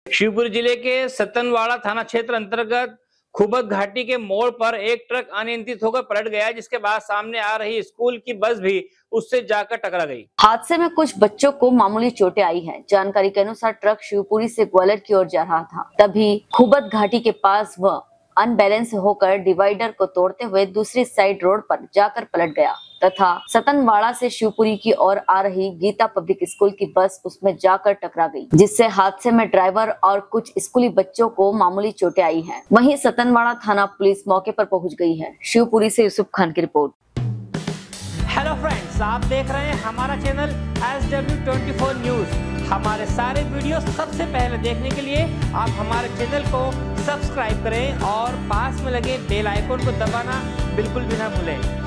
शिवपुरी जिले के सतनवाड़ा थाना क्षेत्र अंतर्गत खुबत घाटी के मोड़ पर एक ट्रक अनियंत्रित होकर पलट गया, जिसके बाद सामने आ रही स्कूल की बस भी उससे जाकर टकरा गई। हादसे में कुछ बच्चों को मामूली चोटें आई हैं। जानकारी के अनुसार ट्रक शिवपुरी से ग्वालियर की ओर जा रहा था, तभी खुबत घाटी के पास वह अनबैलेंस होकर डिवाइडर को तोड़ते हुए दूसरी साइड रोड पर जाकर पलट गया तथा सतनवाड़ा से शिवपुरी की ओर आ रही गीता पब्लिक स्कूल की बस उसमें जाकर टकरा गई, जिससे हादसे में ड्राइवर और कुछ स्कूली बच्चों को मामूली चोटें आई हैं। वहीं सतनवाड़ा थाना पुलिस मौके पर पहुंच गई है। शिवपुरी से यूसुफ खान की रिपोर्ट। हेलो फ्रेंड्स, आप देख रहे हैं हमारा चैनल SW24 न्यूज। हमारे सारे वीडियो सबसे पहले देखने के लिए आप हमारे चैनल को सब्सक्राइब करें और पास में लगे बेल आइकन को दबाना बिल्कुल भी ना भूलें।